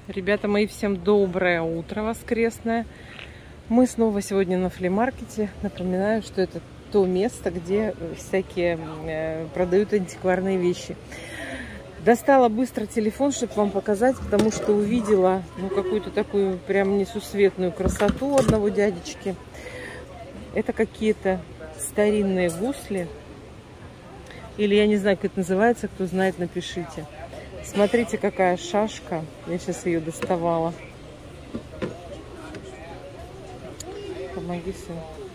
Ребята мои, всем доброе утро воскресное. Мы снова сегодня на флимаркете. Напоминаю, что это то место, где всякие продают антикварные вещи. Достала быстро телефон, чтобы вам показать, потому что увидела какую-то такую прям несусветную красоту одного дядечки. Это какие-то старинные гусли. Или я не знаю, как это называется, кто знает, напишите. Смотрите, какая шашка. Я сейчас ее доставала. Помоги, сын.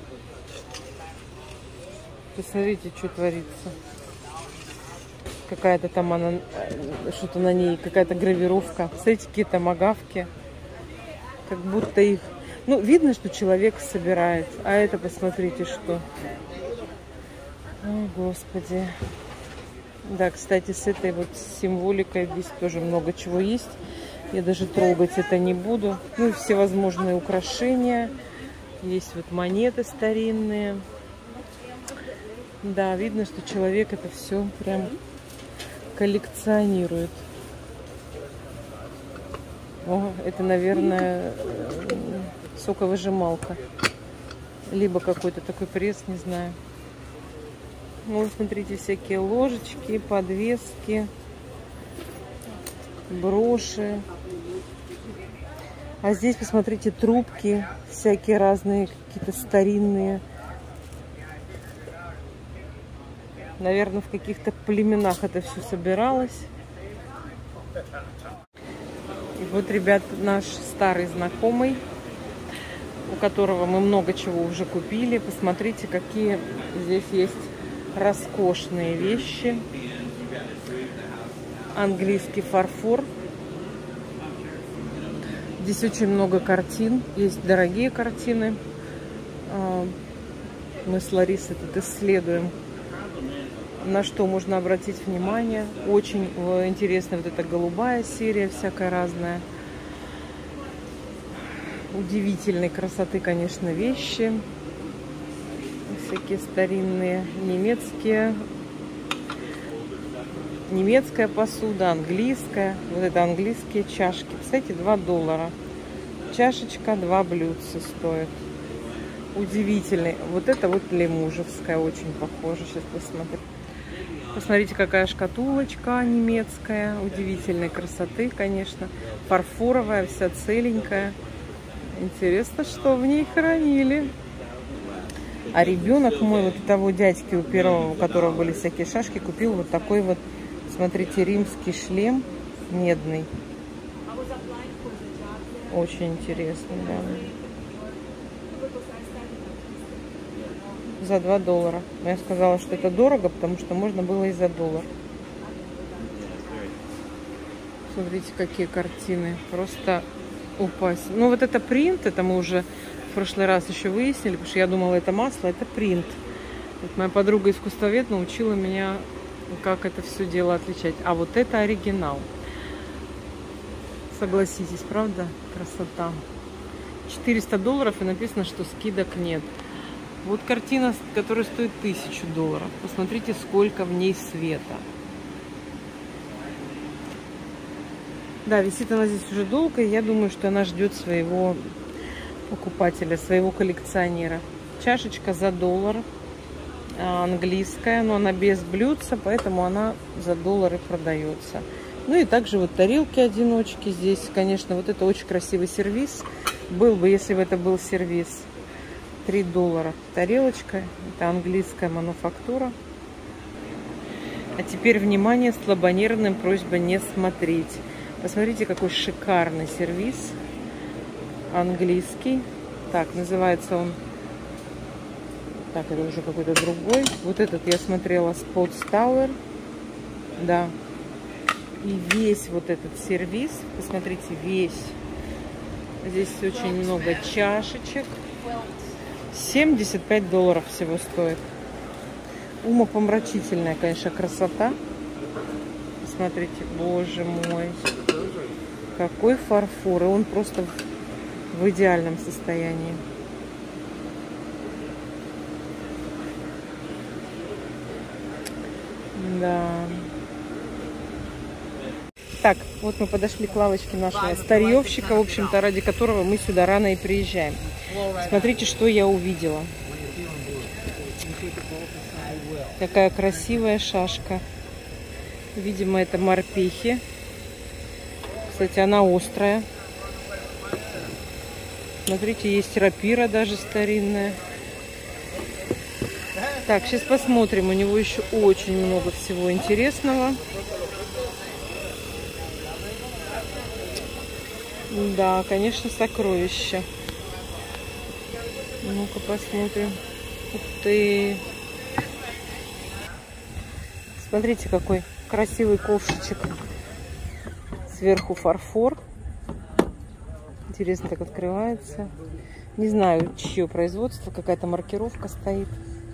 Посмотрите, что творится. Какая-то там она, что-то на ней, какая-то гравировка. Смотрите, какие-то магавки. Как будто их... Ну, видно, что человек собирает. А это, посмотрите, что. О, Господи. Да, кстати, с этой вот символикой здесь тоже много чего есть. Я даже трогать это не буду. Ну, и всевозможные украшения. Есть вот монеты старинные. Да, видно, что человек это все прям коллекционирует. О, это, наверное, соковыжималка. Либо какой-то такой пресс, не знаю. Ну, смотрите, всякие ложечки, подвески, броши. А здесь, посмотрите, трубки всякие разные, какие-то старинные. Наверное, в каких-то племенах это все собиралось. И вот, ребят, наш старый знакомый, у которого мы много чего уже купили. Посмотрите, какие здесь есть роскошные вещи. Английский фарфор. Здесь очень много картин. Есть дорогие картины. Мы с Ларисой тут исследуем, на что можно обратить внимание. Очень интересная вот эта голубая серия, всякая разная. Удивительной красоты, конечно, вещи. Всякие старинные немецкие. Немецкая посуда, английская. Вот это английские чашки. Кстати, $2. Чашечка, 2 блюдца стоит. Удивительный. Вот это вот лемужевская, очень похоже. Сейчас посмотрим. Посмотрите, какая шкатулочка немецкая. Удивительной красоты, конечно. Фарфоровая, вся целенькая. Интересно, что в ней хранили. А ребенок мой, вот у того дядьки, у первого, у которого были всякие шашки, купил вот такой вот, смотрите, римский шлем медный. Очень интересный, да. За $2. Но я сказала, что это дорого, потому что можно было и за $1. Смотрите, какие картины. Просто упасть. Ну, вот это принт, это мы уже в прошлый раз еще выяснили, потому что я думала, это масло, это принт. Вот моя подруга искусствовед научила меня, как это все дело отличать. А вот это оригинал. Согласитесь, правда? Красота. $400 и написано, что скидок нет. Вот картина, которая стоит $1000. Посмотрите, сколько в ней света. Да, висит она здесь уже долго, и я думаю, что она ждет своего покупателя, своего коллекционера. Чашечка за $1. Английская, но она без блюдца, поэтому она за $1 продается. Ну и также вот тарелки-одиночки здесь. Конечно, вот это очень красивый сервиз. Был бы, если бы это был сервиз. $3 тарелочка. Это английская мануфактура. А теперь, внимание, слабонервным просьба не смотреть. Посмотрите, какой шикарный сервиз. Английский. Так, называется он... Так, это уже какой-то другой. Вот этот я смотрела, Spots Tower. Да. И весь вот этот сервиз, посмотрите, весь. Здесь очень много чашечек. $75 всего стоит. Умопомрачительная, конечно, красота. Посмотрите, боже мой. Какой фарфор. И он просто в идеальном состоянии. Да. Так, вот мы подошли к лавочке нашего старьевщика, в общем-то, ради которого мы сюда рано и приезжаем. Смотрите, что я увидела. Какая красивая шашка. Видимо, это морпехи. Кстати, она острая. Смотрите, есть рапира даже старинная. Так, сейчас посмотрим. У него еще очень много всего интересного. Да, конечно, сокровища. Ну-ка посмотрим. Ух ты! Смотрите, какой красивый ковшичек. Сверху фарфор. Интересно, так открывается. Не знаю, чье производство. Какая-то маркировка стоит.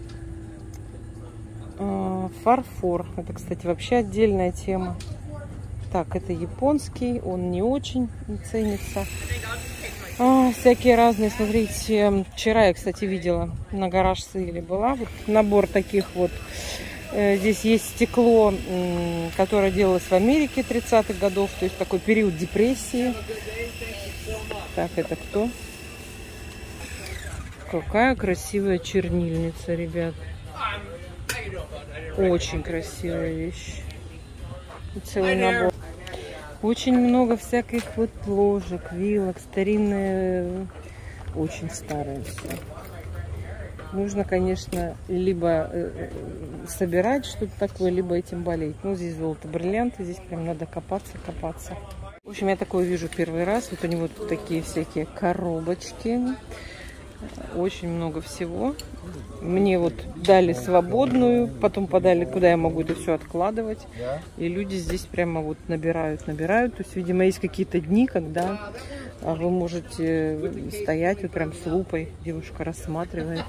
Фарфор. Это, кстати, вообще отдельная тема. Так, это японский. Он не очень ценится. Всякие разные. Смотрите, вчера я, кстати, видела на гараж сейле была. Вот набор таких вот. Здесь есть стекло, которое делалось в Америке 30-х годов. То есть такой период депрессии. Так, это кто? Какая красивая чернильница, ребят. Очень красивая вещь. Целый набор. Очень много всяких вот ложек, вилок, старинные, очень старые все. Нужно, конечно, либо собирать что-то такое, либо этим болеть. Ну, здесь золото, бриллианты, здесь прям надо копаться. В общем, я такое вижу первый раз. Вот у него тут такие всякие коробочки. Очень много всего. Мне вот дали свободную, потом подали, куда я могу это все откладывать. И люди здесь прямо вот набирают. То есть, видимо, есть какие-то дни, когда вы можете стоять вот прям с лупой. Девушка рассматривает.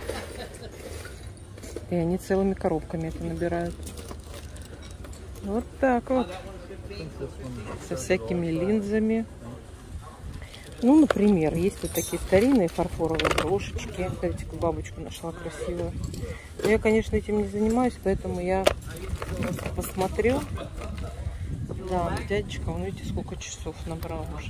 И они целыми коробками это набирают. Вот так вот. Со всякими линзами. Ну, например, есть вот такие старинные фарфоровые крошечки. Смотрите, какую бабочку нашла красивую. Но я, конечно, этим не занимаюсь, поэтому я просто посмотрю. Да, дядечка, он, видите, сколько часов набрал уже.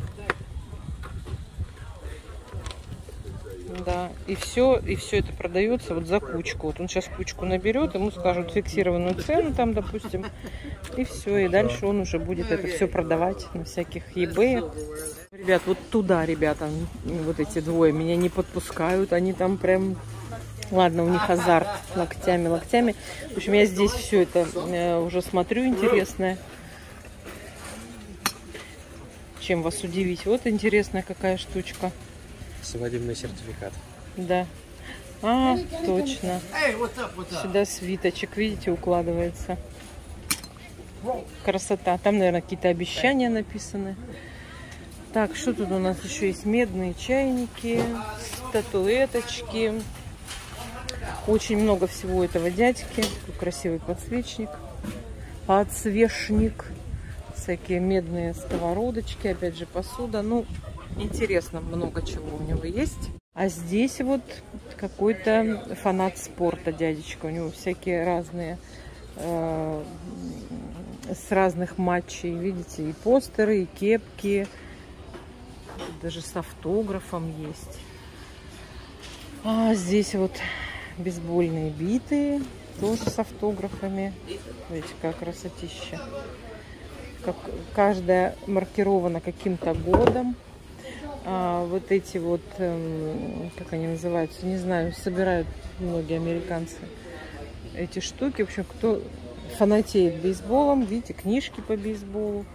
Да, и все это продается вот за кучку. Вот он сейчас кучку наберет, ему скажут фиксированную цену там, допустим, и все. И дальше он уже будет это все продавать на всяких eBay. Ребят, вот туда, ребята, вот эти двое меня не подпускают. Они там прям... Ладно, у них азарт локтями. В общем, я здесь все это уже смотрю интересное. Чем вас удивить? Вот интересная какая штучка. Свадебный сертификат. Да. Точно. Сюда свиточек, видите, укладывается. Красота. Там, наверное, какие-то обещания написаны. Так, что тут у нас еще есть? Медные чайники, статуэточки. Очень много всего этого дядьки. Такой красивый подсвечник. Подсвечник. Всякие медные сковородочки. Опять же, посуда. Ну, интересно, много чего у него есть. А здесь вот какой-то фанат спорта дядечка. У него всякие разные, с разных матчей. Видите, и постеры, и кепки. Даже с автографом есть. А здесь вот бейсбольные биты. Тоже с автографами. Видите, какая красотища. Как каждая маркирована каким-то годом. Вот эти вот, как они называются, не знаю, собирают многие американцы эти штуки. В общем, кто фанатеет бейсболом, видите, книжки по бейсболу,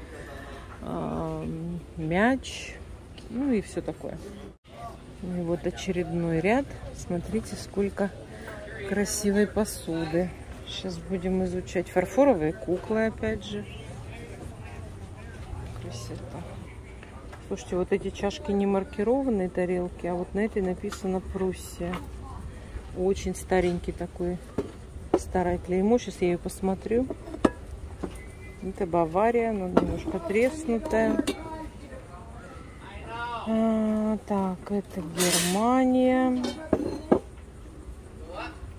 мяч, ну и все такое. И вот очередной ряд. Смотрите, сколько красивой посуды. Сейчас будем изучать. Фарфоровые куклы, опять же. Красота. Слушайте, вот эти чашки не маркированные тарелки, а вот на этой написано Пруссия. Очень старенький такой, старое клеймо. Сейчас я ее посмотрю. Это Бавария, она немножко треснутая. Так, это Германия.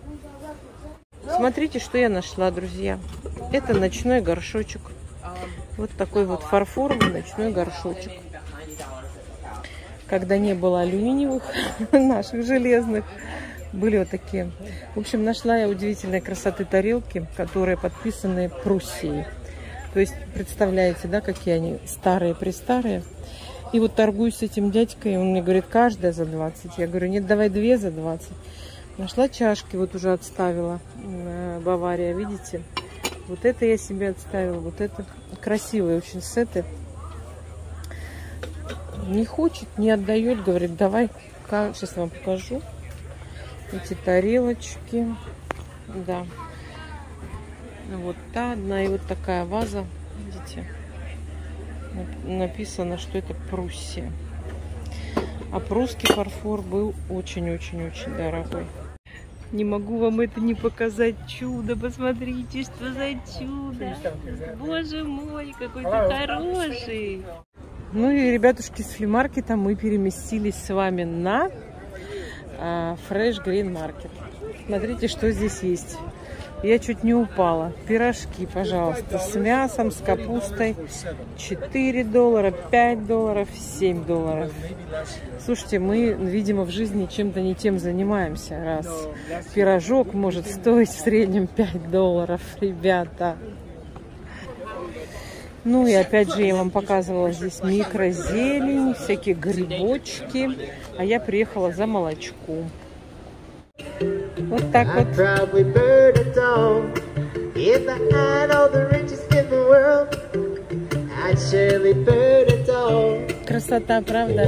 Смотрите, что я нашла, друзья. Это ночной горшочек. Вот такой вот фарфоровый ночной горшочек. Когда не было алюминиевых, наших железных, были вот такие. В общем, нашла я удивительной красоты тарелки, которые подписаны Пруссией. То есть, представляете, да, какие они старые-престарые. И вот торгуюсь с этим дядькой, он мне говорит, каждая за 20. Я говорю, нет, давай 2 за 20. Нашла чашки, вот уже отставила, Бавария, видите? Вот это я себе отставила, вот это красивые очень сеты. Не хочет, не отдает, говорит, давай, сейчас вам покажу. Эти тарелочки, да. Вот та одна и вот такая ваза, видите? Написано, что это Пруссия. А прусский фарфор был очень-очень-очень дорогой. Не могу вам это не показать. Чудо, посмотрите, что за чудо. Боже мой, какой ты хороший. Ну и, ребятушки, с флимаркета мы переместились с вами на Fresh Green Market. Смотрите, что здесь есть. Я чуть не упала. Пирожки, пожалуйста, с мясом, с капустой. $4, $5, $7. Слушайте, мы, видимо, в жизни чем-то не тем занимаемся, раз пирожок может стоить в среднем $5, ребята. Ну и опять же я вам показывала здесь микрозелень, всякие грибочки. А я приехала за молочком. Вот так вот. Красота, правда?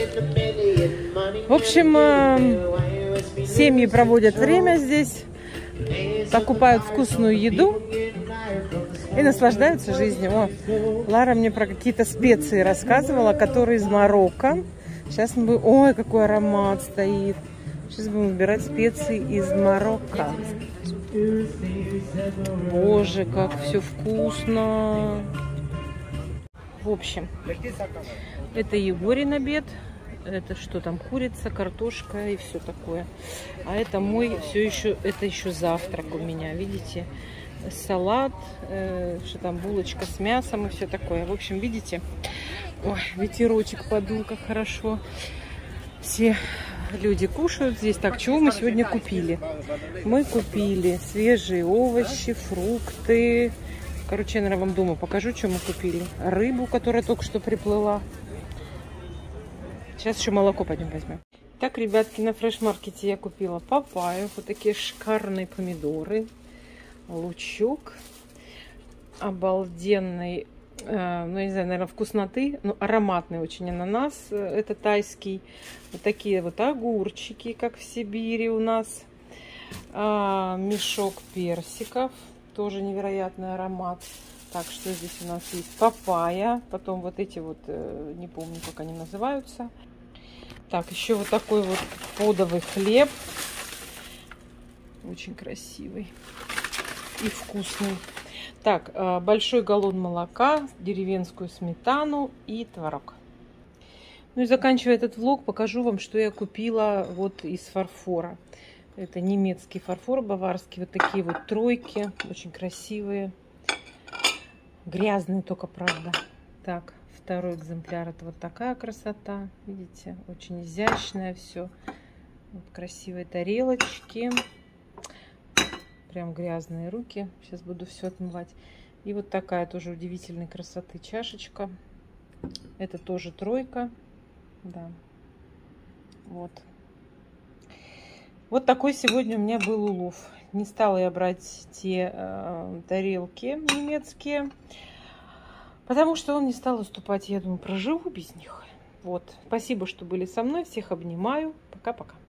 В общем, семьи проводят время здесь, покупают вкусную еду и наслаждаются жизнью. О, Лара мне про какие-то специи рассказывала, которые из Марокко. Сейчас мы будем... Ой, какой аромат стоит. Сейчас будем выбирать специи из Марокко. Боже, как все вкусно. В общем, это Егорин обед. Это что там, курица, картошка и все такое. А это мой, все еще, это еще завтрак у меня, видите? Салат, что там, булочка с мясом и все такое. В общем, видите? Ой, ветерочек подул, как хорошо. Все люди кушают здесь. Так, чего мы сегодня купили? Мы купили свежие овощи, фрукты. Короче, я, наверное, вам дома покажу, что мы купили. Рыбу, которая только что приплыла. Сейчас еще молоко пойдем возьмем. Так, ребятки, на фреш-маркете я купила папайю. Вот такие шикарные помидоры. Лучок. Обалденный. Ну, я не знаю, наверное, вкусноты, но ароматный очень ананас, это тайский. Вот такие вот огурчики, как в Сибири у нас. Мешок персиков, тоже невероятный аромат. Так, что здесь у нас есть? Папайя, потом вот эти вот, не помню, как они называются. Так, еще вот такой вот подовый хлеб. Очень красивый и вкусный. Так, большой галлон молока, деревенскую сметану и творог. Ну и заканчивая этот влог, покажу вам, что я купила вот из фарфора. Это немецкий фарфор, баварский. Вот такие вот тройки, очень красивые. Грязные только, правда. Так, второй экземпляр. Это вот такая красота. Видите, очень изящное все. Вот красивые тарелочки. Прям грязные руки. Сейчас буду все отмывать. И вот такая тоже удивительной красоты чашечка. Это тоже тройка. Да. Вот. Вот такой сегодня у меня был улов. Не стала я брать те тарелки немецкие, потому что он не стал уступать. Я думаю, проживу без них. Вот. Спасибо, что были со мной. Всех обнимаю. Пока-пока.